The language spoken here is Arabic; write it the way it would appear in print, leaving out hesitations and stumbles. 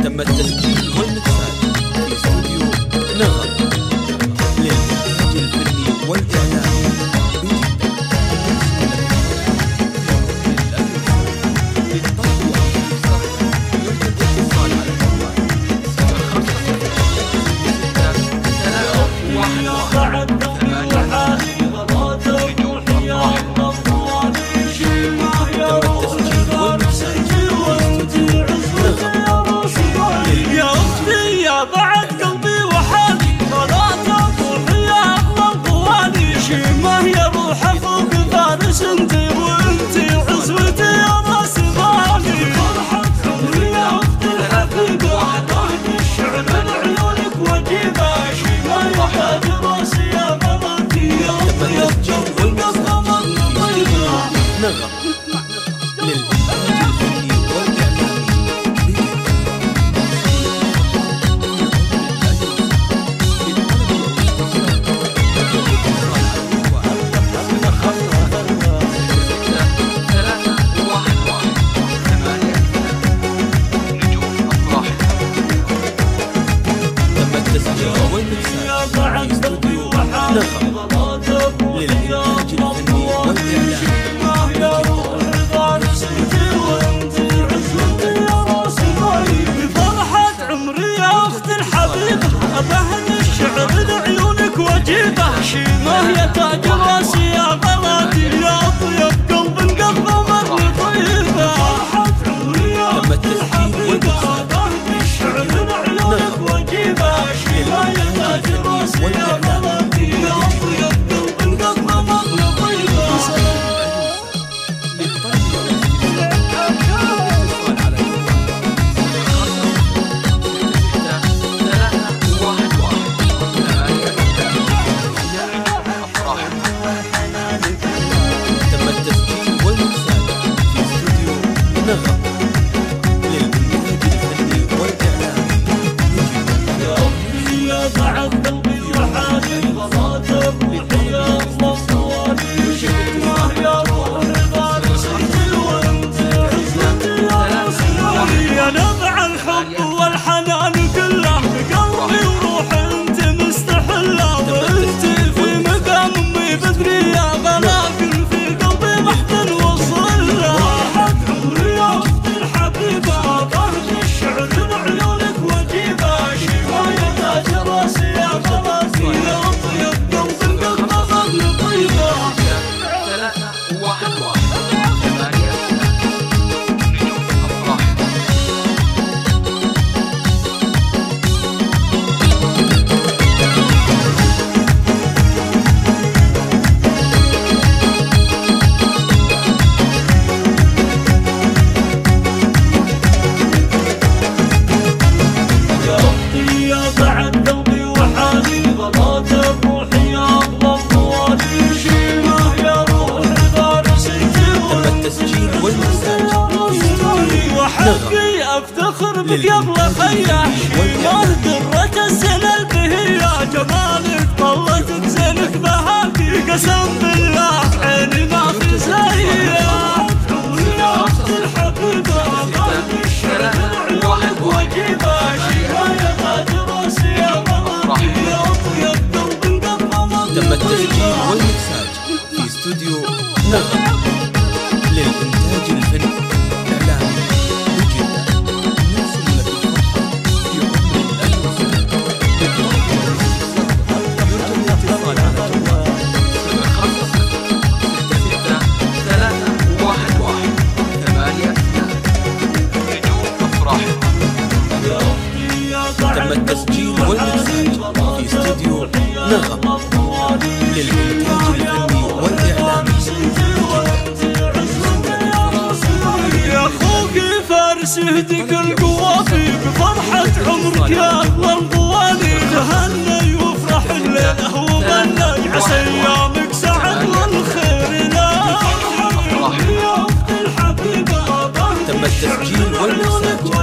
تم التسجيل والمكساج في استوديو نغم للإنتاج الفني والإعلامي يا تاج راسي يا غلاتي يا طيب قلب انقضى مرة طيبة فرحة عمري يا اخت الحبيبة ضرب الشعر لعيونك وجيبة شيمة يا تاج راسي يا غلاتي يا طيب قلب انقضى مرة طيبة نغم للإنتاج الفني والإعلامي يا بعد قلبي وحالي غلات بروحي يا الله صوالي شكواه يا روحي غارسيتي وانت عزتي يا رسولي يا نبع الحب والحنان كله بقلبي وروحي انت مستحله وانت في مقام امي بدري يا غلاقل في قلبي محزن وصله افتخر بك يا ابله خيا شيماه درة السنة البهية جمالك طلتك زينك بهاكي قسم بالله عيني ما في زيها يا اخت الحبيبة قلبي الشرف عيونك وجيبة شيماه يا تاج راسي يا غلاتي يا طيب قلب انقضى تم التسجيل والمكساج في استوديو نغم للإنتاج الفني والإعلامي تم التسجيل والمكساج في استوديو نغم للإنتاج الفني والإعلامي يا أخوك فارس يهديك القوافي بفرحة عمرك يا أغلى الضوالي تهنى وافرح الليلة وغنى عسى أيامك سعد والخير لا يا أخت الحبيبة تم التسجيل والمكساج